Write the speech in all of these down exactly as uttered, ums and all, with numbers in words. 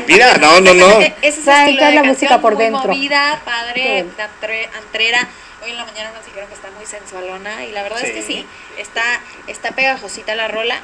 Mira, no, no, no. Ese es Saben estilo que es de la canción, música por muy dentro. movida, padre, Sí. antre- antrera. Hoy en la mañana nos dijeron que está muy sensualona y la verdad es que Sí. sí, está, está pegajosita la rola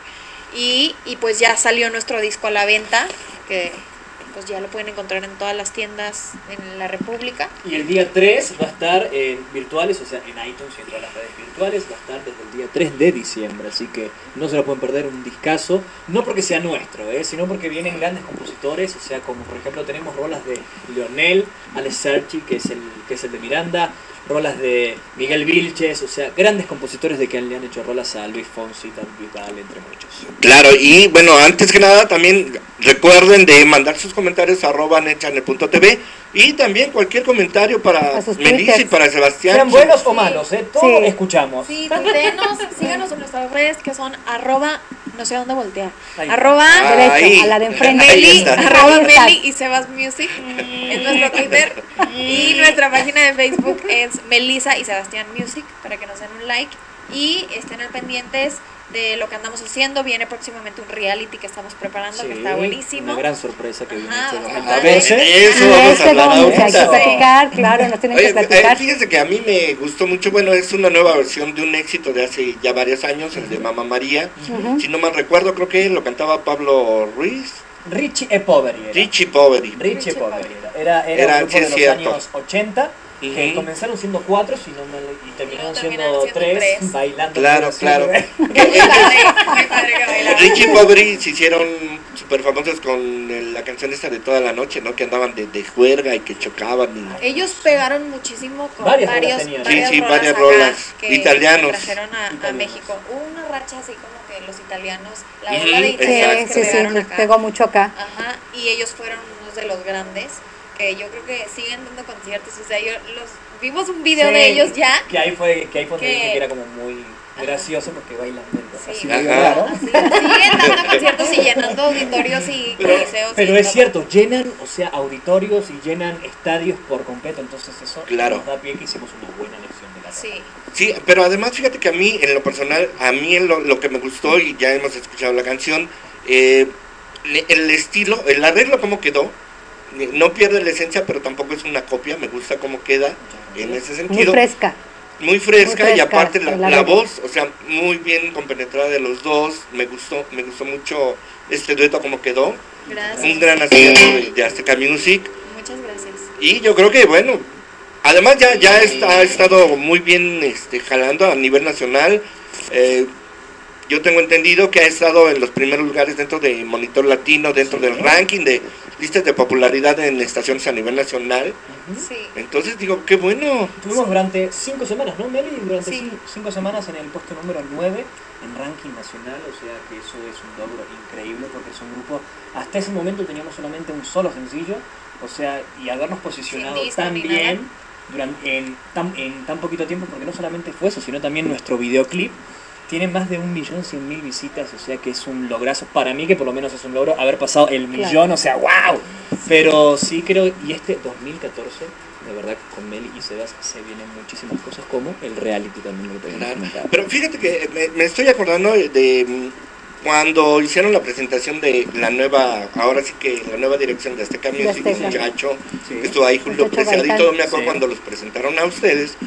y, y pues ya salió nuestro disco a la venta, que pues ya lo pueden encontrar en todas las tiendas en la República. Y el día tres va a estar en virtuales, o sea, en iTunes y en todas las redes virtuales, va a estar desde el día tres de diciembre, así que no se lo pueden perder, un discazo, no porque sea nuestro, ¿eh? sino porque vienen grandes compositores, o sea, como por ejemplo tenemos rolas de Leonel, Alex Serchi, que es el que es el de Miranda, rolas de Miguel Vilches, o sea, grandes compositores de que le han hecho rolas a Luis Fonsi, David Bisbal, entre muchos. Claro, y bueno, antes que nada también recuerden de mandar sus comentarios a arroba netchannel punto tv y también cualquier comentario para A sus Melissa y twitters. para Sebastián. Sean buenos o malos, ¿eh? Todo Sí. escuchamos. Sí, tuitenos, síganos en nuestras redes que son arroba, no sé a dónde voltear, Ahí. arroba Ah, Derecho, ahí. a la de enfrente. Ahí Meli, está. arroba Ahí está. Meli y Sebas Music es nuestro Twitter y nuestra página de Facebook es Melissa y Sebastián Music para que nos den un like y estén al pendientes de lo que andamos haciendo. Viene próximamente un reality que estamos preparando Sí, que está buenísimo. una gran sorpresa que viene Ajá, en este bastante. dos mil catorce. Eso Y vamos a este hablar vamos, hay que ahorita. platicar, claro, nos tienen Oye, que platicar. eh, fíjense que a mí me gustó mucho, bueno, es una nueva versión de un éxito de hace ya varios años, el de Mamá María. Ujú. Si no mal recuerdo, creo que lo cantaba Pablo Ruiz, Richie e Poveri era. Richie Poveri. Richie Richie Poveri era. Era, era Era, un grupo sí, de es los cierto. años ochenta que Ujú. comenzaron siendo cuatro si no mal, y terminaron Y luego siendo, terminaron siendo tres, tres. bailando. Claro, pero claro. siempre- Muy padre, muy padre que bailaban. Richie Poveri se hicieron súper famosos con el- la canción esta de Toda la Noche, ¿no? Que andaban de, de juerga y que chocaban. Y... Ellos pegaron muchísimo con Varias rolas varios, tenían. varias Sí, sí, rolas varias acá rolas. que Italianos. trajeron a, a Italianos. México. Hubo una racha así como que los italianos, la Ujú, ola de Sí, italianos exacto. que sí, sí, pegaron les acá. pegó mucho acá. Ajá, y ellos fueron unos de los grandes que yo creo que siguen dando conciertos. O sea, yo los vimos un video Sí, de ellos ya. Que ahí fue, que ahí fue donde Que- dije que era como muy gracioso porque bailan lento. Sí. Así Ajá. medio raro. Así, siguen dando conciertos y llenando auditorios y Pero- coliseos. Pero y es todo. cierto, llenan, o sea, auditorios y llenan estadios por completo, entonces eso Claro. nos da pie que hicimos una buena lección de la Sí. Sí, pero además fíjate que a mí, en lo personal, a mí en lo, lo que me gustó, y ya hemos escuchado la canción, eh, le- el estilo, el arreglo cómo quedó, eh, no pierde la esencia, pero tampoco es una copia, me gusta cómo queda en ese Muy sentido. fresca. Muy fresca, Muy y fresca, aparte la, el la arreglo. voz, o sea, muy bien compenetrada de los dos, me gustó, me gustó mucho este dueto como quedó, Gracias. un gran acierto de, de Azteca Music, Muchas gracias. y yo creo que bueno, además ya, ya está, ha estado muy bien este, jalando a nivel nacional, eh, yo tengo entendido que ha estado en los primeros lugares dentro de Monitor Latino, dentro Sí. del ranking de listas de popularidad en estaciones a nivel nacional, Sí. entonces digo, qué bueno. Estuvimos durante cinco semanas, ¿no, Meli? Durante Sí. cinco, cinco semanas en el puesto número nueve en ranking nacional, o sea que eso es un logro increíble porque es un grupo, hasta ese momento teníamos solamente un solo sencillo, o sea, y habernos posicionado Sin disco tan ni bien nada. durante, en, tan, en tan poquito tiempo, porque no solamente fue eso, sino también nuestro videoclip tiene más de un millón cien mil visitas, o sea que es un lograzo, para mí que por lo menos es un logro haber pasado el Claro. millón, o sea, wow, pero sí creo, y este dos mil catorce, de verdad que con Meli y Sebas se vienen muchísimas cosas como el reality también, lo que te habíamos Claro. comentado. Pero fíjate que me, me estoy acordando de, de, mm, cuando hicieron la presentación de la nueva, ahora sí que la nueva dirección de Azteca De Music, Azteca. muchacho, Sí. que estuvo ahí Julio Muchacho Preciado y Gaitán. todo, me acuerdo Sí. cuando los presentaron a ustedes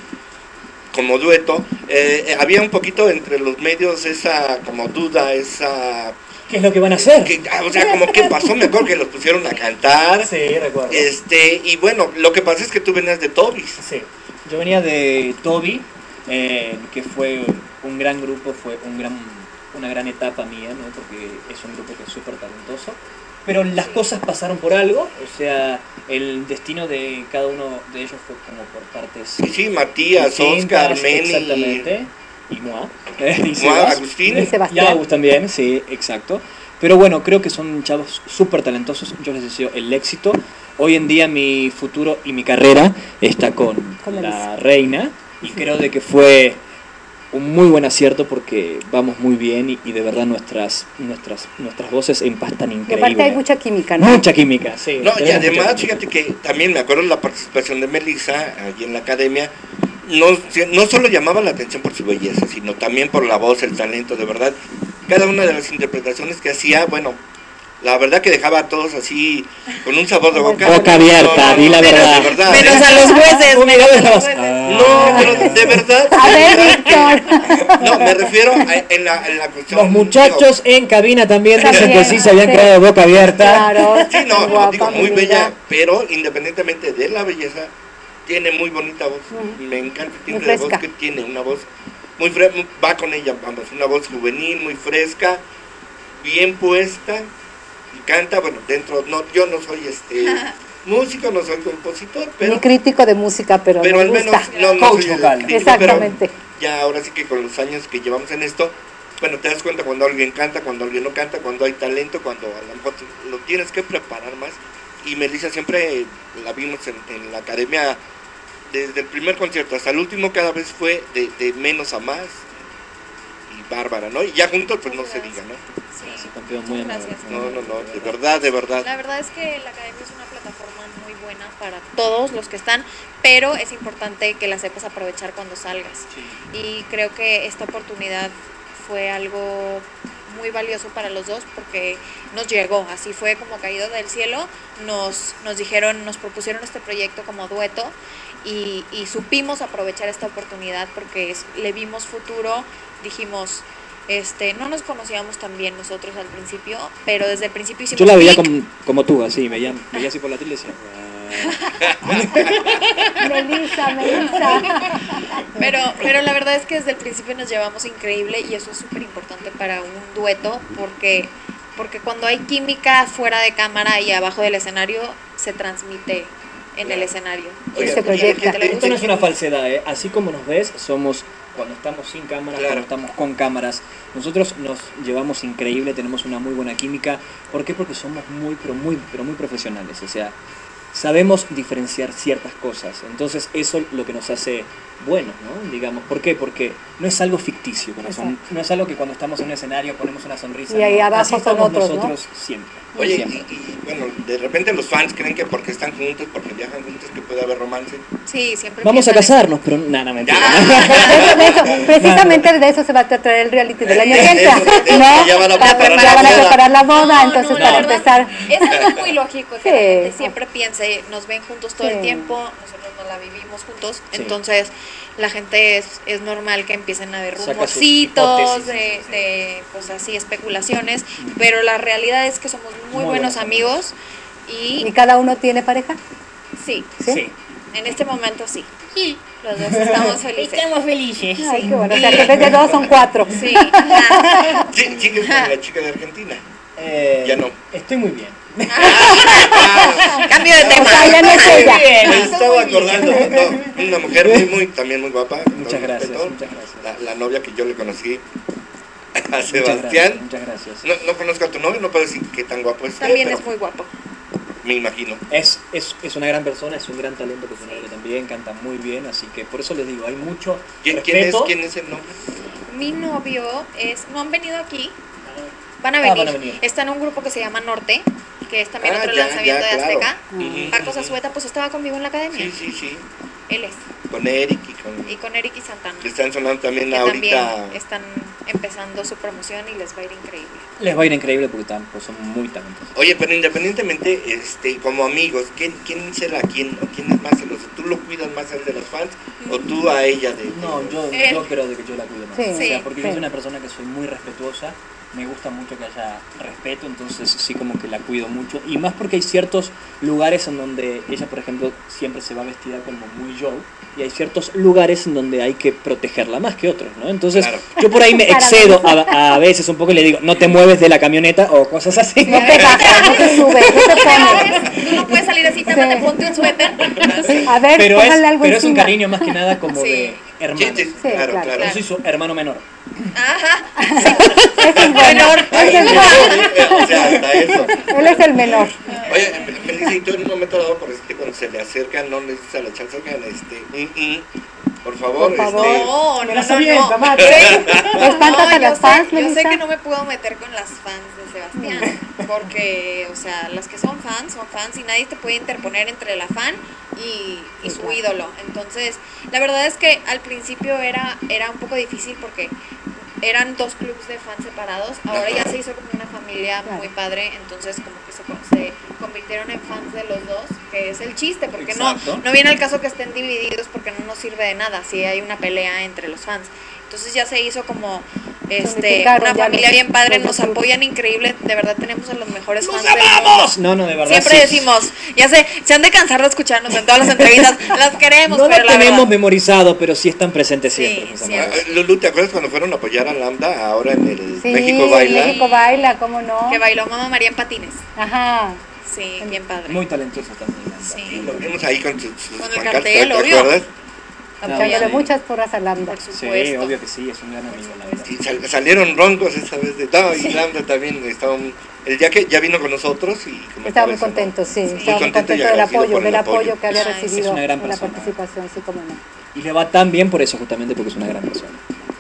como dueto, eh, eh, había un poquito entre los medios esa como duda, esa, ¿Qué es lo que van a hacer? que, ah, o sea, como qué pasó, me acuerdo que los pusieron a cantar, Sí, recuerdo. este, y bueno, lo que pasa es que tú venías de Tobis. Sí, yo venía de Toby, eh, que fue un gran grupo, fue un gran, una gran etapa mía, ¿no? Porque es un grupo que es súper talentoso. Pero las cosas pasaron por algo, o sea, el destino de cada uno de ellos fue como por partes Sí, sí, Matías, distintas, Oscar, Meni, exactamente, y Moa, eh, y Moa, Sebas. Agustín. Y Sebastián. Y Agus también, sí, exacto. Pero bueno, creo que son chavos súper talentosos, yo les deseo el éxito. Hoy en día mi futuro y mi carrera está con, Con la Melissa. reina, y creo de que fue un muy buen acierto porque vamos muy bien y, y de verdad nuestras, nuestras, nuestras voces empastan Y increíble. aparte hay mucha química, ¿no? Mucha química, sí. No, y tenemos mucha además, química. fíjate que también me acuerdo la participación de Melissa allí en la academia, no, no solo llamaba la atención por su belleza, sino también por la voz, el talento, de verdad. Cada una de las interpretaciones que hacía, bueno, la verdad que dejaba a todos así con un sabor de boca. Boca abierta, di la verdad. De verdad, Menos ¿eh? a los jueces, Tú menos a los mirabas, jueces. ah. No, pero de verdad. A ver, de verdad. Víctor. No, me refiero a, en, la, en la cuestión. Los muchachos en cabina también dicen También, que sí se habían sí. quedado de boca abierta. Claro. digo, sí, no, no, guapa, digo, muy linda. bella, pero independientemente de la belleza, tiene muy bonita voz. Mm. Me encanta el Muy timbre de voz fresca. que tiene, una voz muy fresca, va con ella, vamos, una voz juvenil, muy fresca, bien puesta, y canta, bueno, dentro, no, yo no soy este músico, no soy compositor, pero... Ni crítico de música, pero, pero me al menos gusta. no, no Coach soy el vocal. crítico, Exactamente. pero ya ahora sí que con los años que llevamos en esto, bueno, te das cuenta cuando alguien canta, cuando alguien no canta, cuando hay talento, cuando a lo mejor lo tienes que preparar más. Y Melissa siempre la vimos en, en la academia, desde el primer concierto hasta el último, cada vez fue de, de menos a más, y bárbara, ¿no? Y ya juntos pues no se diga, ¿no? Sí, Ese campeón muy amable. gracias. No, no, no, de verdad, de verdad. La verdad es que la academia es una plataforma muy buena para todos los que están, pero es importante que la sepas aprovechar cuando salgas. Y creo que esta oportunidad fue algo muy valioso para los dos porque nos llegó, así fue como caído del cielo, nos, nos dijeron, nos propusieron este proyecto como dueto y, y supimos aprovechar esta oportunidad porque es- le vimos futuro, dijimos, este, no nos conocíamos tan bien nosotros al principio, pero desde el principio hicimos Yo la veía clic. como, como tú, así, veía, veía así por la tele y decía, "Ah". Melissa, Melissa. Pero, pero la verdad es que desde el principio nos llevamos increíble y eso es súper importante para un dueto porque, porque cuando hay química fuera de cámara y abajo del escenario se transmite en el escenario. Y Oye, eso se proyecta. te lo Esto no es gusta. una falsedad, ¿eh? Así como nos ves, somos cuando estamos sin cámaras, Claro. cuando estamos con cámaras. Nosotros nos llevamos increíble, tenemos una muy buena química. ¿Por qué? Porque somos muy, pero muy, pero muy profesionales. O sea, sabemos diferenciar ciertas cosas. Entonces eso es lo que nos hace buenos, ¿no? Digamos, ¿por qué? Porque no es algo ficticio, corazón. Exacto. No es algo que cuando estamos en un escenario ponemos una sonrisa. Y ahí no. abajo Así son somos otros, ¿no? nosotros siempre. Oye, y, siempre. y, bueno, de repente los fans creen que porque están juntos, porque viajan juntos, que puede haber romance. Sí, siempre Vamos a piensan eso. casarnos, pero nada, mentira. Ya. De eso, de eso, precisamente de eso se va a tratar el reality del año que entra, De- de- de- ¿no? ya van a La- preparar ya la van a boda. preparar la boda, No, entonces no, la para verdad, empezar. es algo muy lógico que Sí. la gente siempre piense, nos ven juntos todo Sí. el tiempo, nosotros no la vivimos juntos, Sí. entonces la gente es, es normal que empiecen a haber Saca sus rumorcitos, hipótesis, de, sí, sí. de pues así especulaciones, pero la realidad es que somos muy, Muy buenos buenos amigos ¿Y y cada uno tiene pareja? sí, ¿Sí? Sí. en este momento sí, los dos estamos felices. Estamos felices. Ay, qué bueno. O sea, que en vez de dos son cuatro. Sí, ajá. Sí, sigues con la chica de Argentina. Eh, Ya no. Estoy muy bien. Cambio de O tema. sea, ya no es ella. Me estaba acordando, no, una mujer muy, muy, también muy guapa. con Muchas todo gracias, respeto. muchas gracias. La, la novia que yo le conocí a Muchas Sebastián. gracias, muchas gracias. No, no conozco a tu novio, no puedo decir qué tan guapo es. También pero es muy guapo. me imagino. Es, es, es una gran persona, es un gran talento que tiene ella también, canta muy bien, así que por eso les digo, hay mucho ¿Quién, quién es, respeto. ¿Quién es el nombre? Mi novio es, no han venido aquí, van a Ah, venir. van a venir. Está en un grupo que se llama Norte, que es también Ah, otro ya, lanzamiento ya, de claro. Azteca. Ujú, Marcos ujú. Azueta pues estaba conmigo en la academia. Sí, sí, sí. Él es. Con Eric y con... Y con Eric y Santana. que están sonando también Que ahorita. también están empezando su promoción y les va a ir increíble. Les va a ir increíble porque tan- pues, son muy talentosos. Oye, pero independientemente, este, como amigos, ¿quién, quién será quién o quién es más celoso? ¿Tú lo cuidas más a él de los fans o tú a ella de...? No, yo, Él. yo creo de que yo la cuido más. Sí. o sea, Sí. porque Sí. yo soy una persona que soy muy respetuosa, me gusta mucho que haya respeto, entonces sí como que la cuido mucho. Y más porque hay ciertos lugares en donde ella, por ejemplo, siempre se va vestida como muy yo, y hay ciertos lugares en donde hay que protegerla más que otros, ¿no? Entonces Claro. yo por ahí me Para excedo a, a veces un poco y le digo, no te mueves de la camioneta o cosas así. No te bajas, no te subes, no te pones. Tú no puedes salir así, tápate, Sí. ponte un suéter. A ver, Pero es, póngale algo pero es un encima. cariño más que nada como Sí. de hermano. Sí, sí, Sí, claro, claro. claro. Yo soy su hermano menor. Ajá. Ese es bueno. Ay, Ese es sí, bueno. o sea, hasta eso. Él es el menor. Oye, Melissa, y tú en un momento dado, por este, cuando se le acercan, no necesitas la chance, oigan, este, mm, mm, por favor, Por favor. este, No, Me no, las no, avienta, no. macho. ¿Espantas a yo las sé- fans, Yo sé Melissa? que no me puedo meter con las fans de Sebastián, porque, o sea, las que son fans, son fans y nadie te puede interponer entre la fan y, y su ídolo. Entonces, la verdad es que al principio era, era un poco difícil porque eran dos clubs de fans separados, ahora ya se hizo como una familia muy padre, entonces como que se, se convirtieron en fans de los dos, que es el chiste, porque no, no viene al caso que estén divididos porque no nos sirve de nada si hay una pelea entre los fans. Entonces ya se hizo como este una familia bien padre, nos apoyan increíble, de verdad tenemos a los mejores fans del mundo. No, no, de verdad. Siempre sí. decimos, ya sé, se han de cansar de escucharnos en todas las entrevistas, las queremos, No pero lo la tenemos verdad, memorizado, pero sí están presentes siempre. Sí, Ah, Lulu, ¿te acuerdas cuando fueron a apoyar a Lambda ahora en el Sí, México Baila? México Baila, ¿cómo no? que bailó Mamá María en patines. Ajá. Sí, bien padre. Muy talentoso también. Sí. Lo vimos ahí con sus, sus Con el pancartas, cartel, ¿te obvio. acuerdas? Echándole sí. muchas porras a Lambda. Por Sí, supuesto. obvio que sí, es un gran amigo, la verdad. Y sal- salieron roncos esa vez de no, y Lambda también estaba un- el día que ya vino con nosotros y comentaba Estaba muy eso, ¿no? contento, sí. Sí. Estaba muy contento y contento del agradecido apoyo, por el del apoyo apoyo. que había Ay, sí, recibido es una gran en la persona. participación, sí, como no. Y le va tan bien por eso, justamente porque es una gran persona.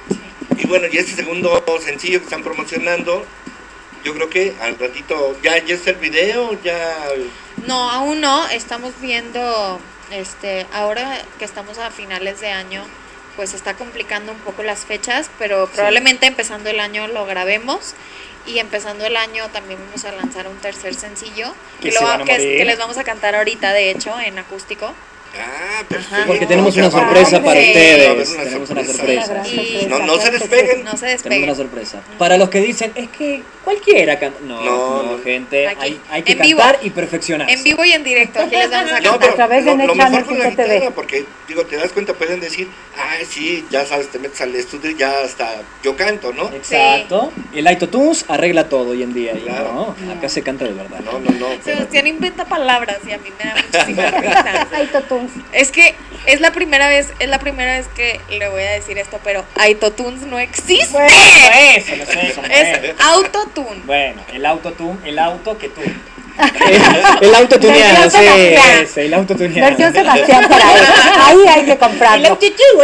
Y bueno, y este segundo sencillo que están promocionando, yo creo que al ratito, ¿ya, ya está el video? Ya... No, aún no, estamos viendo, este, ahora que estamos a finales de año, pues se está complicando un poco las fechas, pero probablemente empezando el año lo grabemos. Y empezando el año también vamos a lanzar un tercer sencillo Que que, se lo, van a que, morir. que les vamos a cantar ahorita, de hecho, en acústico. Ah, perfecto. Ajá. Porque tenemos Ya una va. sorpresa para Sí. ustedes. Va a haber una Tenemos una sorpresa. sorpresa. Una gran Y- sorpresa, No, no se claro que despeguen. sí. No se Tenemos despeguen. una sorpresa. Para los que dicen, es que cualquiera canta. No, No, no, no. gente, Aquí, hay, hay que en vivo. cantar y perfeccionarse. En vivo y en directo, aquí les vamos a No, cantar. pero A través de lo, lo Nechannel mejor con la punto t v. guitarra, porque, digo, te das cuenta, pueden decir, ay, sí, ya sabes, te metes al estudio y ya hasta yo canto, ¿no? Exacto. El autotunes arregla todo hoy en día. Y Claro. no, acá se canta de verdad. No, no, no. pero- Sebastián inventa palabras y a mí me da muchísima risa. Autotunes. Es que es la primera vez, es la primera vez que le voy a decir esto, pero Autotunes no existe. Bueno, eso, lo sé, como es. Es Autotune. Bueno, el autotune, el auto que tú. El, el autotuneado, Versión sí, Sebastián. ese, el autotuneado. Versión Sebastián para él. Ahí hay que comprarlo.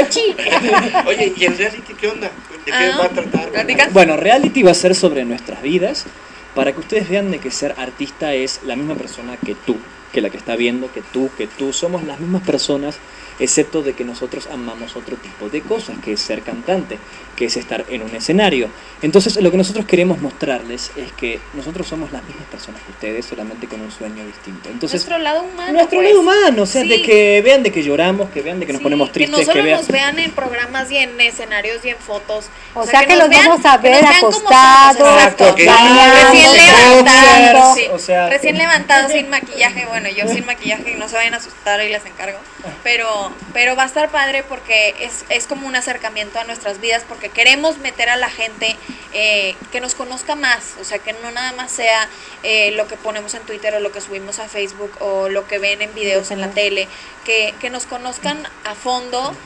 Oye, ¿y el reality qué onda? ¿De qué Ah, va a tratar? platica. Bueno, reality va a ser sobre nuestras vidas, para que ustedes vean de que ser artista es la misma persona que tú, que la que está viendo, que tú, que tú, somos las mismas personas, excepto de que nosotros amamos otro tipo de cosas, que es ser cantante, que es estar en un escenario. Entonces, lo que nosotros queremos mostrarles es que nosotros somos las mismas personas que ustedes, solamente con un sueño distinto. Entonces, Nuestro lado humano. nuestro pues. lado humano, o sea, Sí. de que vean de que lloramos, que vean de que nos Sí, ponemos tristes, que no solo vean... nos vean en programas y en escenarios y en fotos. O sea que nos los vean- vamos a que ver nos vean como somos, acostados, exacto. que- bañando, Recién comiendo. levantados, sí. o sea- Recién levantados sin maquillaje, bueno, yo sin maquillaje y no se vayan a asustar y les encargo, pero pero va a estar padre porque es, es como un acercamiento a nuestras vidas, porque queremos meter a la gente eh, que nos conozca más, o sea, que no nada más sea eh, lo que ponemos en Twitter o lo que subimos a Facebook o lo que ven en videos en la tele, que, que nos conozcan a fondo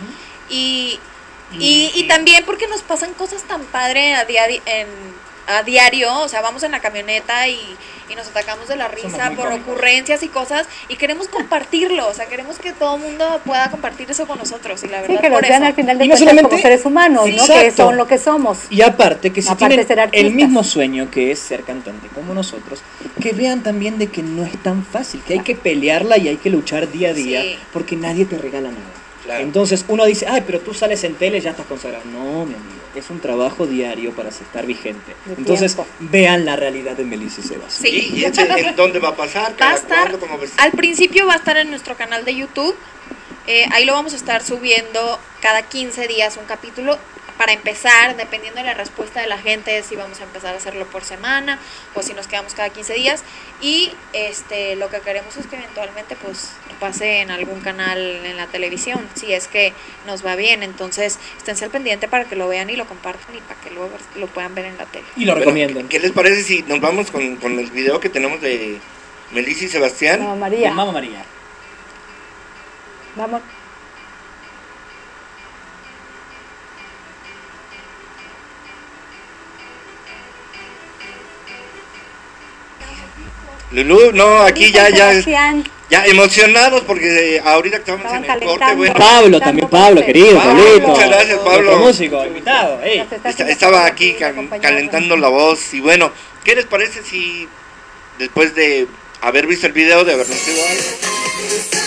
y, y, y también porque nos pasan cosas tan padre a diario, en, a diario, o sea, vamos en la camioneta y, y nos atacamos de la Somos risa muy por cómicos. ocurrencias y cosas y queremos compartirlo, o sea, queremos que todo el mundo pueda compartir eso con nosotros y la verdad Sí, que los por vean eso. al final de Y no cuentas como solamente- seres humanos, Sí. ¿no? Que Exacto. son lo que somos. Y aparte, que si Aparte de tienen ser el artistas. mismo sueño que es ser cantante como nosotros, que vean también de que no es tan fácil, que hay que pelearla y hay que luchar día a día, Sí. porque nadie te regala nada. Claro. Entonces uno dice, ay, pero tú sales en tele y ya estás consagrado. No, mi amigo, es un trabajo diario para estar vigente. De Entonces tiempo. vean la realidad de Melissa y Sebastián. Sí. ¿Y, y ese en dónde va a pasar? Va a ¿Cada estar, cuándo? ¿Cómo ves? al principio va a estar en nuestro canal de YouTube, eh, ahí lo vamos a estar subiendo cada quince días un capítulo, para empezar, dependiendo de la respuesta de la gente, si vamos a empezar a hacerlo por semana o si nos quedamos cada quince días, y este lo que queremos es que eventualmente pues pase en algún canal en la televisión, si es que nos va bien, entonces esténse al pendiente para que lo vean y lo compartan y para que luego lo puedan ver en la tele. Y lo Bueno, recomienden. ¿Qué les parece si nos vamos con, con el video que tenemos de Melissa y Sebastián? No, De María. Mamma María. Vamos. Lulú, no, aquí ya, ya, Sebastián. ya emocionados porque eh, ahorita que estamos en Estaban el corte, calentando. bueno, Pablo, también Pablo, querido, Pablo, Pablito. muchas gracias, Pablo. Nuestro músico, invitado. Ey. Nos está esta- haciendo estaba favor aquí de ca- acompañarnos. calentando la voz y bueno, ¿qué les parece si después de haber visto el video, de habernos ido algo?